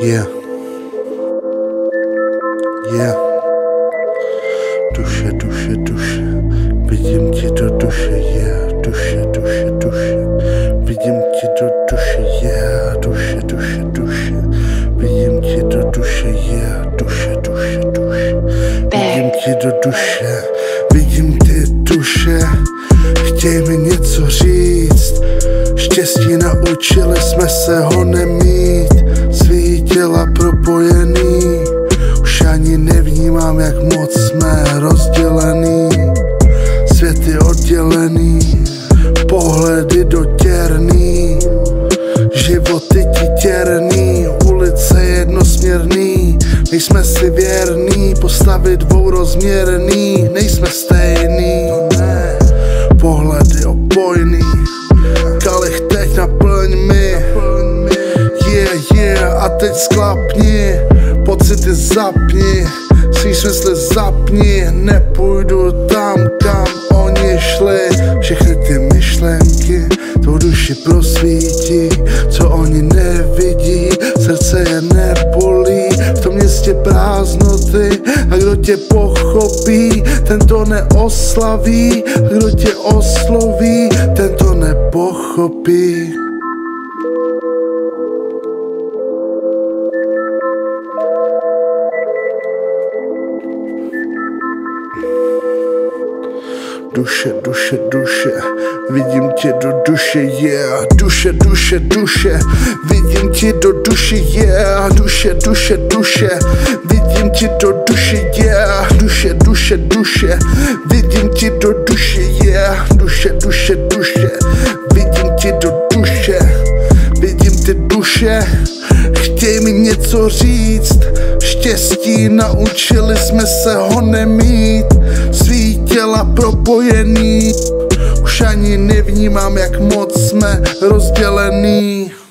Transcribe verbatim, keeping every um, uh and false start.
Yeah. Yeah. Duše, duše, duše, vidím ti do duše, yeah. Duše, duše, duše, vidím ti do duše, yeah. Duše, duše, duše, vidím ti do duše, yeah. Duše, duše, duše, vidím ti do duše, vidím ty duše, chtěj mi něco říct, štěstí naučili jsme se ho nemít, svý těla propojený, už ani nevnímám, jak moc jsme rozdělený, světy oddělený, pohledy dotěrný, životy titěrný, ulice jednosměrný, nejsme si věrný, postavy dvourozměrný, nejsme stejný, pohledy opojný, kalich teď naplň mi, yeah, yeah, a teď sklapni, pocity zapni, svý smysly zapni, nepůjdu tam, kam oni šli, všechny ty myšlenky, tvou duši prosvítí, co oni nevidí, srdce je nebolí, v tom městě prázdnoty, a kdo tě pochopí, ten to neoslaví, a kdo tě osloví, ten to nepochopí. Duše, duše, duše, vidím tě do duše, yeah. Duše, duše, duše, vidím tě do duše, yeah. Duše, duše, duše, vidím tě do duše, yeah. Duše, duše, duše, vidím tě do duše, yeah. Duše, duše, duše, vidím tě do duše, vidím ty duše, chtěj mi něco říct, štěstí naučili jsme se ho nemít, svý těla propojený, už ani nevnímám, jak moc jsme rozdělený.